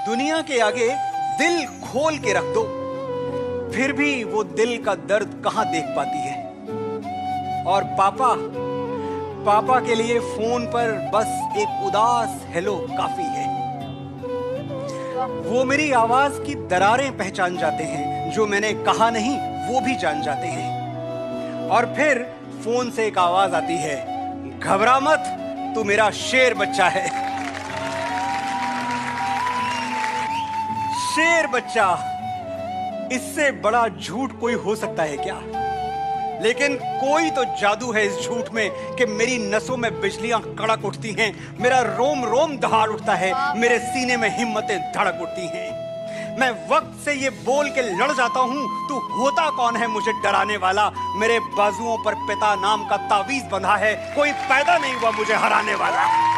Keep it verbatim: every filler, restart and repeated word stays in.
दुनिया के आगे दिल खोल के रख दो, फिर भी वो दिल का दर्द कहां देख पाती है। और पापा पापा के लिए फोन पर बस एक उदास हेलो काफी है। वो मेरी आवाज की दरारें पहचान जाते हैं, जो मैंने कहा नहीं वो भी जान जाते हैं। और फिर फोन से एक आवाज आती है, घबरा मत, तू मेरा शेर बच्चा है। शेर बच्चा, इससे बड़ा झूठ कोई हो सकता है क्या? लेकिन कोई तो जादू है इस झूठ में कि मेरी नसों में बिजलियां कड़क उठती हैं, मेरा रोम रोम दहाड़ उठता है, मेरे सीने में हिम्मतें धड़क उठती हैं। मैं वक्त से ये बोल के लड़ जाता हूं, तू होता कौन है मुझे डराने वाला? मेरे बाजुओं पर पिता नाम का तावीज बंधा है, कोई पैदा नहीं हुआ मुझे हराने वाला।